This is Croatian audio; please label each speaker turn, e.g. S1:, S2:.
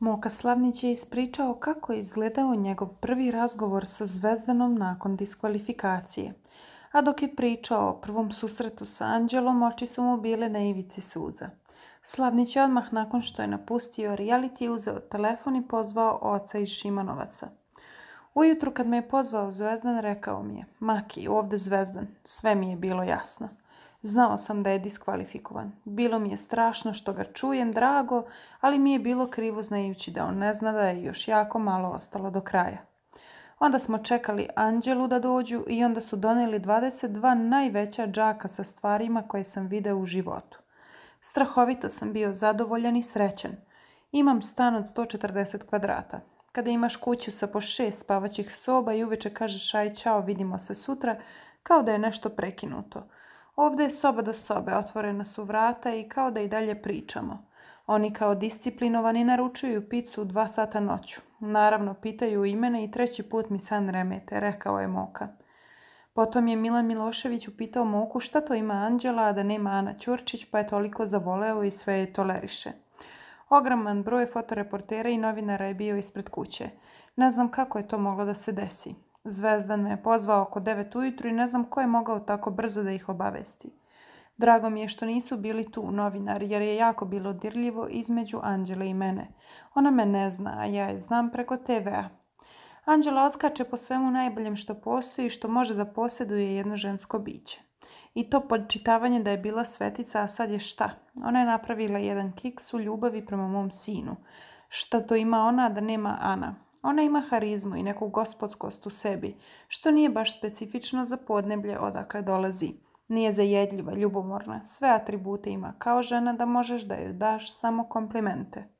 S1: Moka Slavnić je ispričao kako je izgledao njegov prvi razgovor sa Zvezdanom nakon diskvalifikacije. A dok je pričao o prvom susretu sa Anđelom, oči su mu bile na ivici suza. Slavnić je odmah nakon što je napustio reality uzeo telefon i pozvao oca iz Šimanovaca. Ujutru kad me je pozvao Zvezdan, rekao mi je: "Maki, ovdje Zvezdan." Sve mi je bilo jasno. Znao sam da je diskvalifikovan. Bilo mi je strašno što ga čujem, drago, ali mi je bilo krivo znajući da on ne zna da je još jako malo ostalo do kraja. Onda smo čekali Anđelu da dođu i onda su donijeli 22 najveća džaka sa stvarima koje sam video u životu. Strahovito sam bio zadovoljan i srećan. Imam stan od 140 kvadrata. Kada imaš kuću sa po 6 spavaćih soba i uveče kažeš aj čao, vidimo se sutra, kao da je nešto prekinuto. Ovdje je soba do sobe, otvorena su vrata i kao da i dalje pričamo. Oni kao disciplinovani naručuju picu u 2 sata noću. Naravno, pitaju i mene i 3. put mi san remete, rekao je Moka. Potom je Milan Milošević upitao Moku šta to ima Anđela, a da nema Ana Ćurčić, pa je toliko zavoleo i sve je toleriše. Ogroman broj fotoreportera i novinara je bio ispred kuće. Ne znam kako je to moglo da se desi. Zvezdan me je pozvao oko 9 ujutru i ne znam ko je mogao tako brzo da ih obavesti. Drago mi je što nisu bili tu novinari, jer je jako bilo dirljivo između Anđele i mene. Ona me ne zna, a ja je znam preko TV-a. Anđela odskače po svemu najboljem što postoji i što može da posjeduje jedno žensko biće. I to podčitavanje da je bila svetica, a sad je šta? Ona je napravila jedan kiks u ljubavi prema mom sinu. Šta to ima ona, da nema Ana? Ona ima harizmu i neku gospodskost u sebi, što nije baš specifično za podneblje odakle dolazi. Nije zajedljiva, ljubomorna, sve atribute ima kao žena da možeš da joj daš samo komplimente.